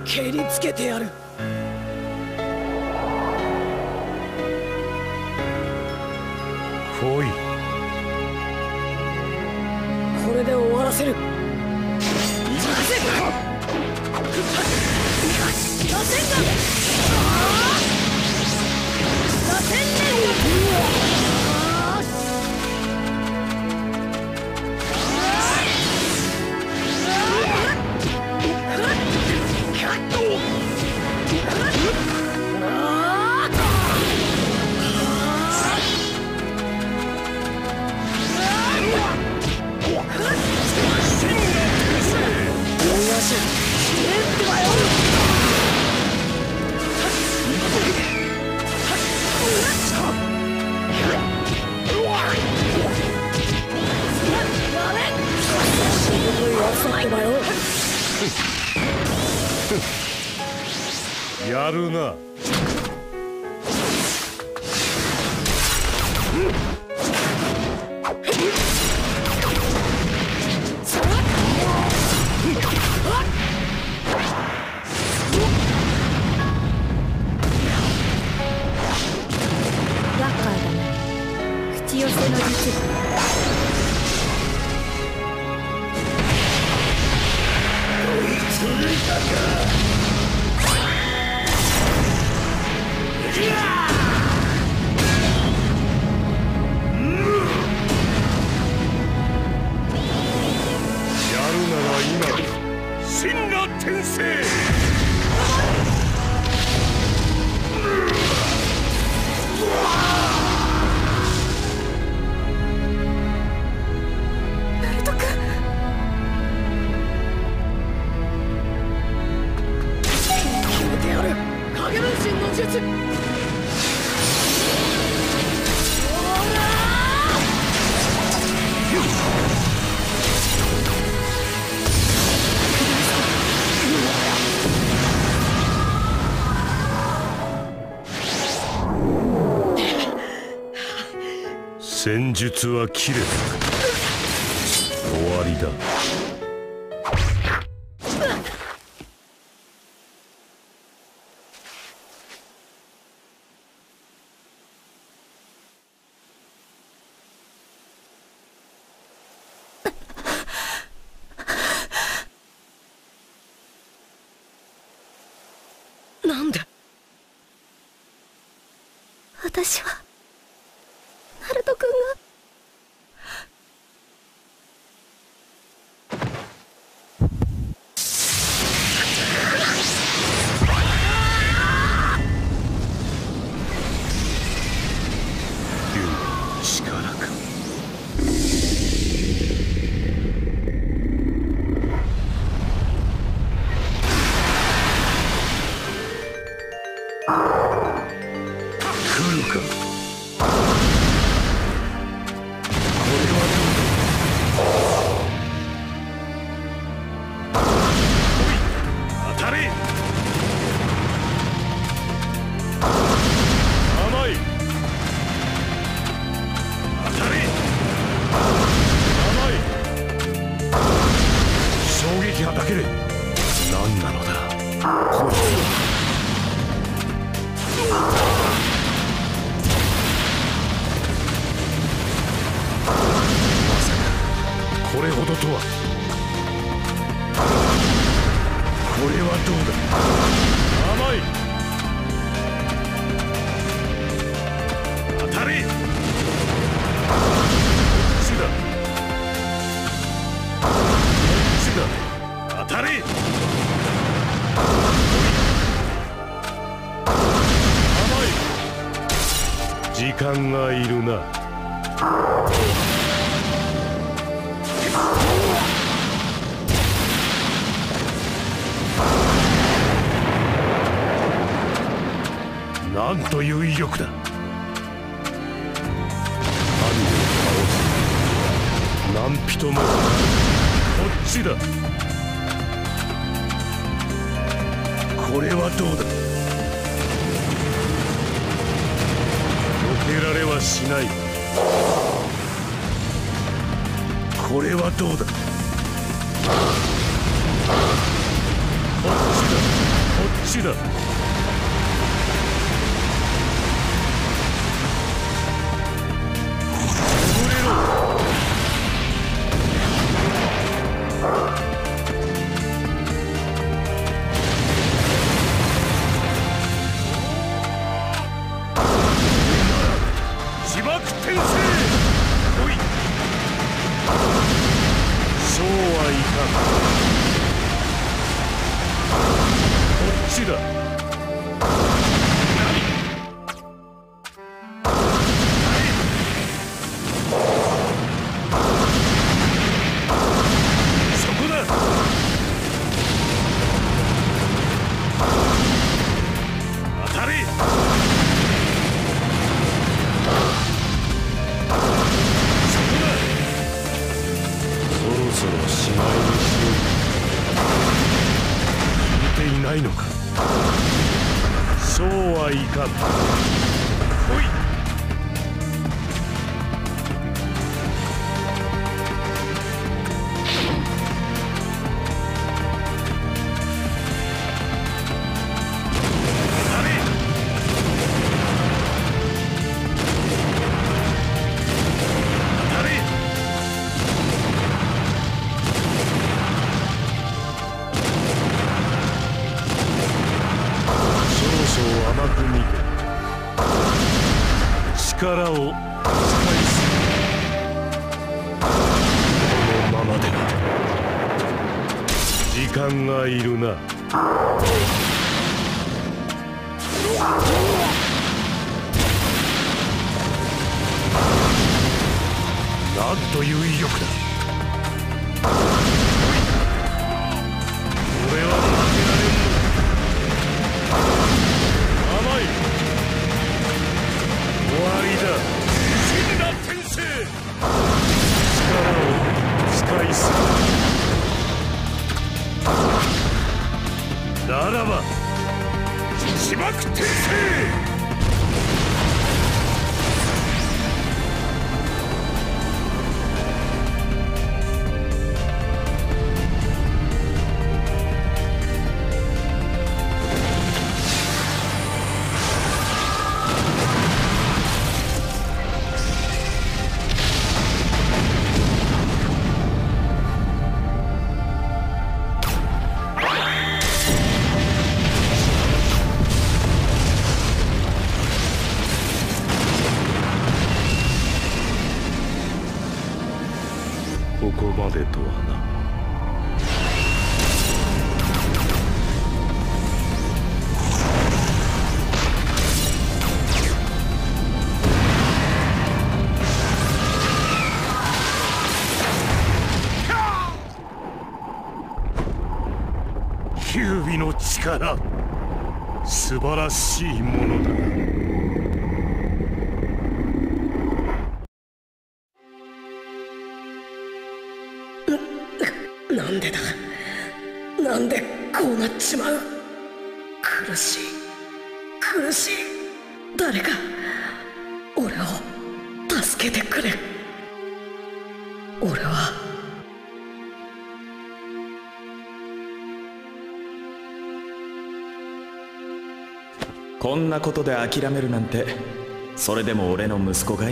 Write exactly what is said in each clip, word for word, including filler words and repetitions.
蹴りつけてやる。 来い。 これで終わらせる。螺旋が螺旋やるな。 厄介だね。口寄せの術。 戦術は切れた。終わりだ。 なんで私はナルト君がこれほどとは。これはどうだ。甘い。当たれ。こっちだ。こっちだ。当たれ。甘い。時間がいるな。なんという威力だ。神を倒す。何人も。こっちだ。これはどうだ。避けられはしない。これはどうだ。こっちだ。 ちだ。眠れろ。自爆転生。おい、そうはいかん。こっちだ。そこだ。当たれ。そこだ。そろそろしまいにしよう。見ていないのか。そうはいかん。来い。当たれ。当たれ。甘く見て力を使いすぎ。このままでは時間がいるな。なんという威力だ。俺は負けられんのだ。終わりだ。死んだ天性。力を使いすぎ。ならば自爆転生。ここまでとはな。九尾の力、素晴らしいものだな。 なんでだ。なんでこうなっちまう。苦しい苦しい。誰か俺を助けてくれ。俺はこんなことで諦めるなんて、それでも俺の息子かい？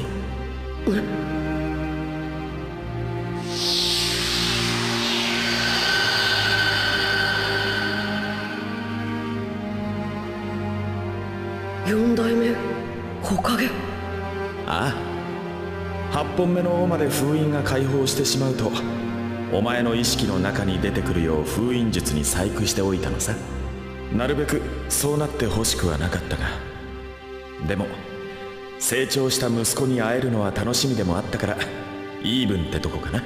四代目火影。 ああ、八本目の尾まで封印が解放してしまうと、お前の意識の中に出てくるよう封印術に細工しておいたのさ。なるべくそうなってほしくはなかったが、でも成長した息子に会えるのは楽しみでもあったから、イーブンってとこかな。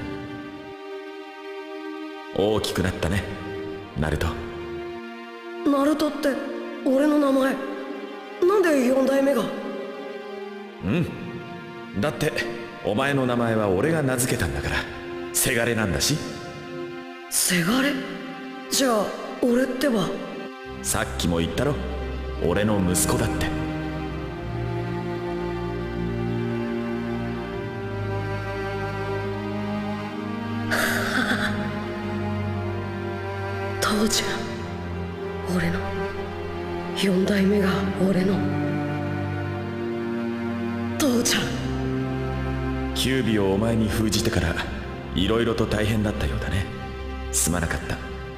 大きくなったね、ナルト。 ナルトって俺の名前。なんで四代目が？ うん、だってお前の名前は俺が名付けたんだから、せがれなんだし。 せがれ？じゃあ俺ってば。 さっきも言ったろ、俺の息子だって。 父ちゃん、俺の四代目が俺の父ちゃん。 キュービをお前に封じてからいろいろと大変だったようだね。すまなかった。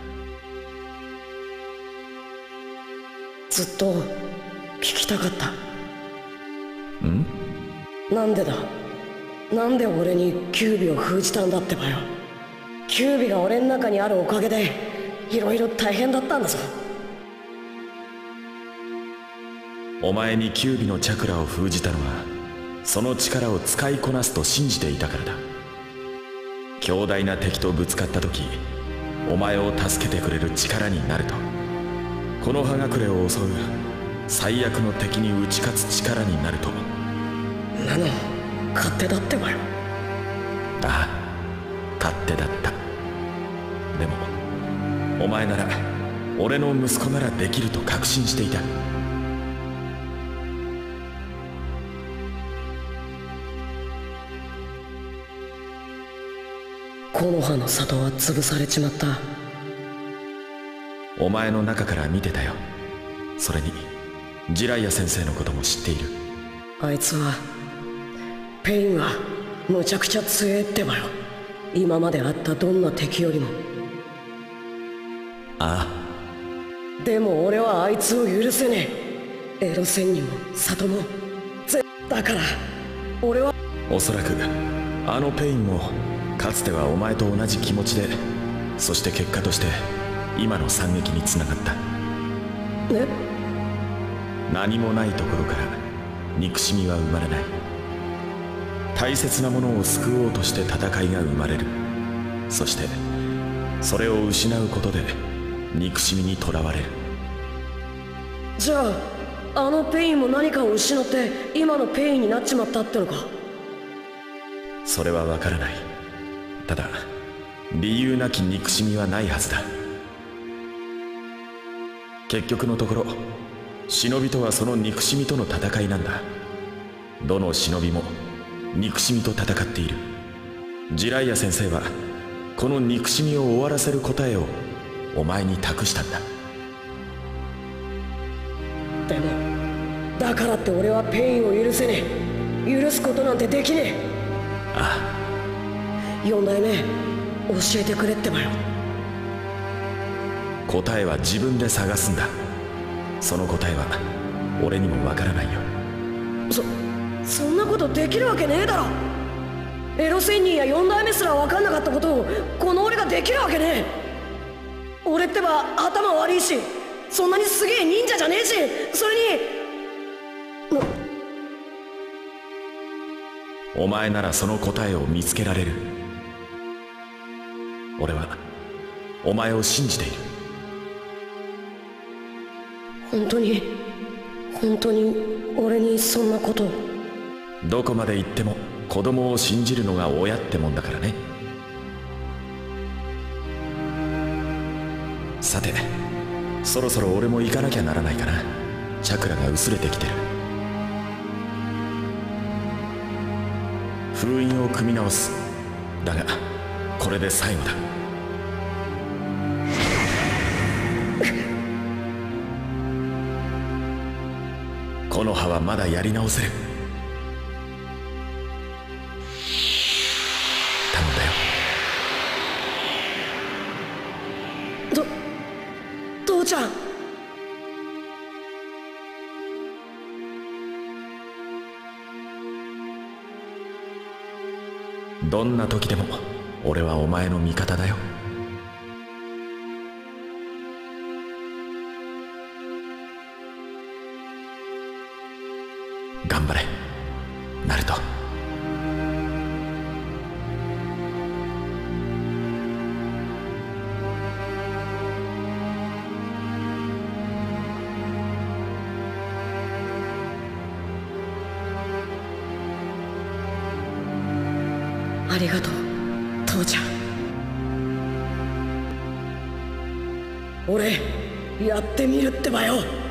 ずっと聞きたかった。 ん？ なんでだ、なんで俺にキュービを封じたんだってばよ。キュービが俺の中にあるおかげでいろいろ大変だったんだぞ。 お前にキュービのチャクラを封じたのはその力を使いこなすと信じていたからだ。強大な敵とぶつかった時、お前を助けてくれる力になると、この葉隠れを襲う最悪の敵に打ち勝つ力になると。 なの勝手だってばよ。 ああ、勝手だった。でもお前なら、俺の息子ならできると確信していた。 木の葉の里は潰されちまった。 お前の中から見てたよ。それにジライア先生のことも知っている。 あいつはペインはむちゃくちゃ強えってばよ。今まであったどんな敵よりも。 ああ。でも俺はあいつを許せねえ。エロ仙人も里もぜだから俺は。 おそらくあのペインもかつてはお前と同じ気持ちで、そして結果として今の惨劇につながった。 え？ 何もないところから憎しみは生まれない。大切なものを救おうとして戦いが生まれる。そしてそれを失うことで憎しみにとらわれる。 じゃああのペインも何かを失って今のペインになっちまったってのか？ それは分からない。ただ理由なき憎しみはないはずだ。結局のところ忍びとはその憎しみとの戦いなんだ。どの忍びも憎しみと戦っている。ジライア先生はこの憎しみを終わらせる答えをお前に託したんだ。 でもだからって俺はペインを許せねえ。許すことなんてできねえ。 ああ。 四代目教えてくれってばよ。 答えは自分で探すんだ。その答えは俺にもわからないよ。 そそんなことできるわけねえだろ。エロ仙人や四代目すら分かんなかったことをこの俺ができるわけねえ。俺ってば頭悪いし、そんなにすげえ忍者じゃねえし、それにお前ならその答えを見つけられる。俺はお前を信じている。 本当に本当に俺にそんなことを。 どこまで行っても子供を信じるのが親ってもんだからね。さて、そろそろ俺も行かなきゃならないかな。チャクラが薄れてきてる。封印を組み直す。だがこれで最後だ。この葉はまだやり直せる。頼んだよ。 と父ちゃん。 どんな時でも俺はお前の味方だよ。頑張れ、ナルト。 ありがとう父ちゃん。俺やってみるってばよ。